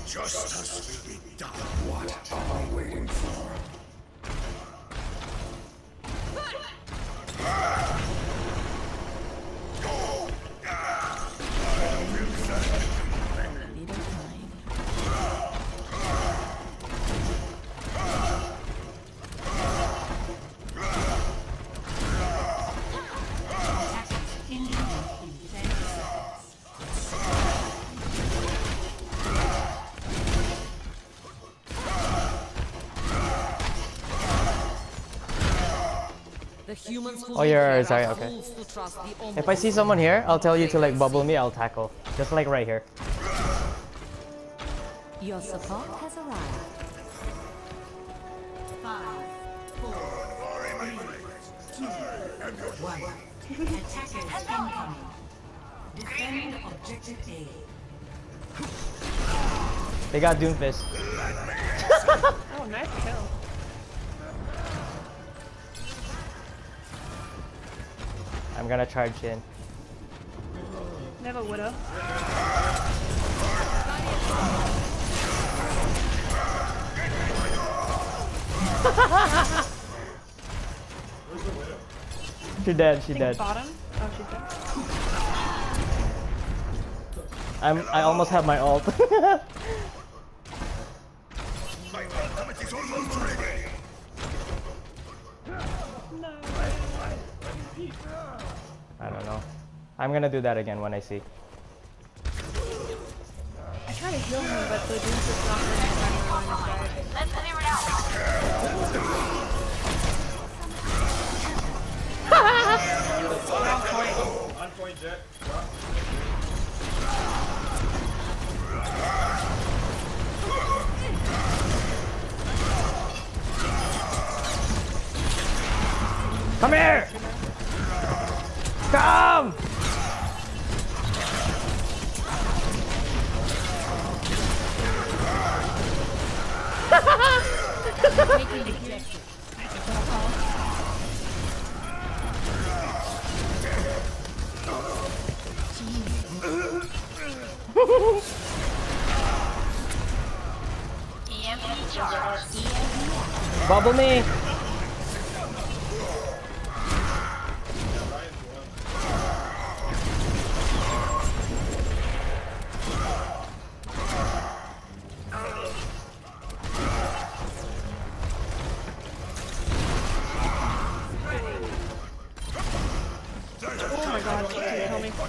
Justice will be done. What are we waiting for? Oh, you're sorry, okay. If I see someone here, I'll tell you to like bubble me, I'll tackle. Just like right here. Your support has arrived. 5, 4, 3, 2, 1. Attackers incoming. Defend objective A. They got Doomfist. Oh, nice kill. I'm gonna charge in. Never would've. She's dead, she's dead. Bottom? Oh, she's dead. I almost have my ult. I don't know. I'm gonna do that again when I see. I try to heal him, but the dude's just not really trying to line of sight. Let's clear it out. On point, Jet. Come here! Come! EMP charge. Bubble me! Oh my god, kill me.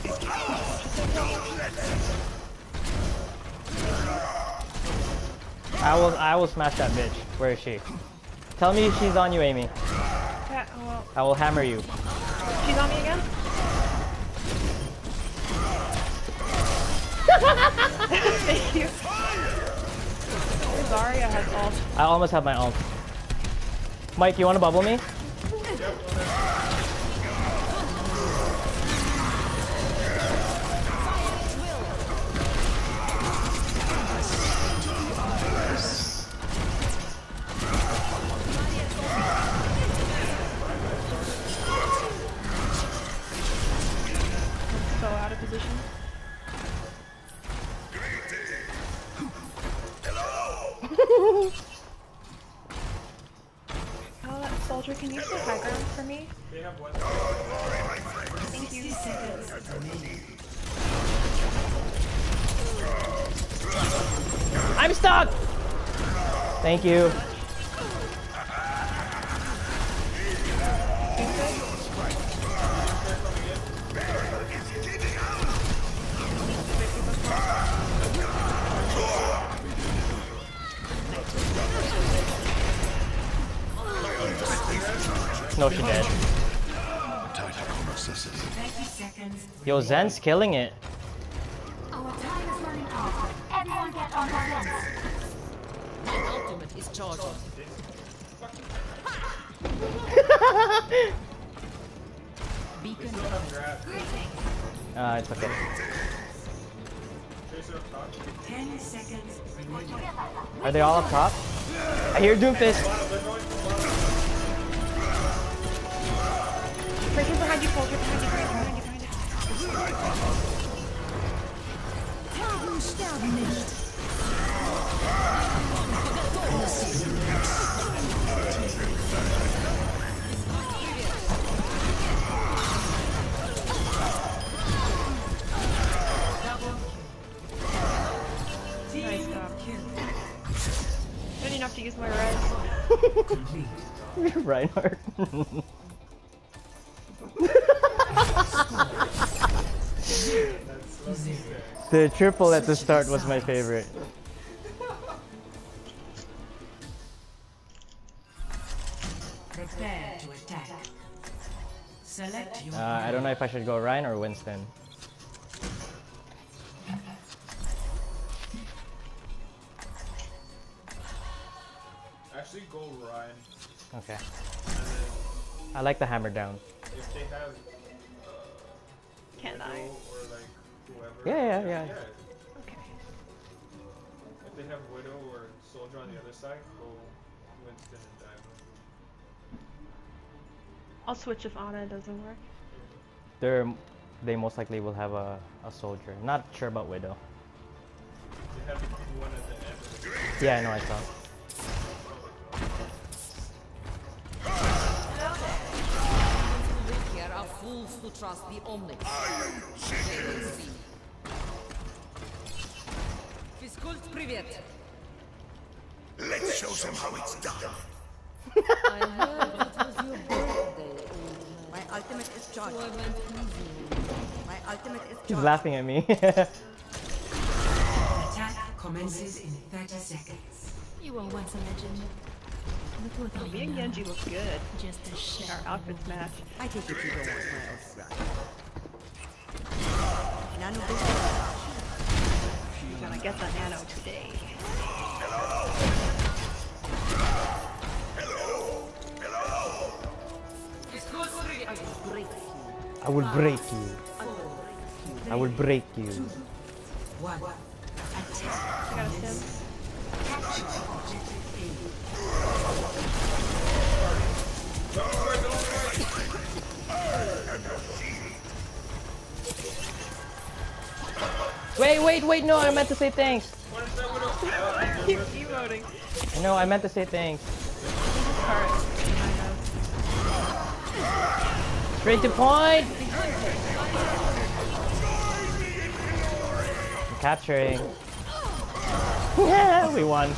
I will smash that bitch. Where is she? Tell me she's on you, Amy. Yeah, well, I will hammer you. she's on me again? Thank you. Zarya has ult. I almost have my ult. Mike, you wanna bubble me? So out of position. Soldier, can you play high ground for me? Thank you. I'm stuck! Thank you. No, she did. Yo, Zen's killing it. Our time is running out. Everyone get on the fence. My ultimate is charging. Beacon. It's okay. 10 seconds. Are they all up top? I hear Doomfist. Breaking behind you, Soldier. Behind you, behind you, behind you. to use my res. Reinhardt. The triple at the start was my favorite. Prepare to attack. Select your I don't know if I should go Ryan or Winston. Actually, go Ryan. Okay. And then I like the hammer down. if they have Can Widow I? or like whoever. Yeah. Okay. If they have Widow or Soldier on the other side, go Winston and Diamond. I'll switch if Ana doesn't work. They most likely will have a soldier. Not sure about Widow. They have one at the end. Yeah, I know I saw. Here are fools to trust the Omnics. Физкульт, привет! Let's show them how it's done. I heard it was your birthday, old man. My ultimate is So charged. I went easy. My ultimate is He's charged. laughing at me. Attack commences in 30 seconds. You were once a legend. Look what I Me and am now. Genji look good. Just a shell. Our outfits match. I take it you don't want my else right. Nano boost. You're gonna get the nano today. I will break you. I will break you. One. Attack. I got a stim. Wait, no, I meant to say thanks. Keep emoting. No, I meant to say thanks. Alright. Straight to point. I'm capturing. Yeah, we won.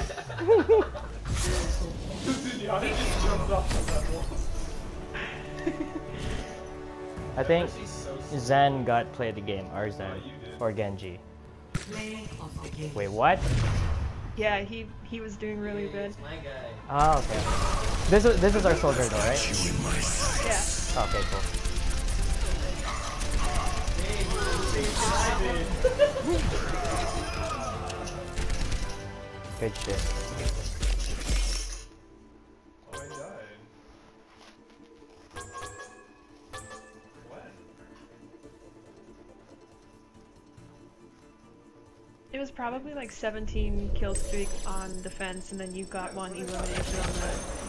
I think Zen got played the game, or Zen, or Genji. Play of the game. Wait, what? Yeah, he was doing really good. Oh, okay. This is our soldier though, right? Yeah. Okay, cool. Good shit. Oh, I died. When? It was probably like 17 kill streak on defense, and then you got one elimination on the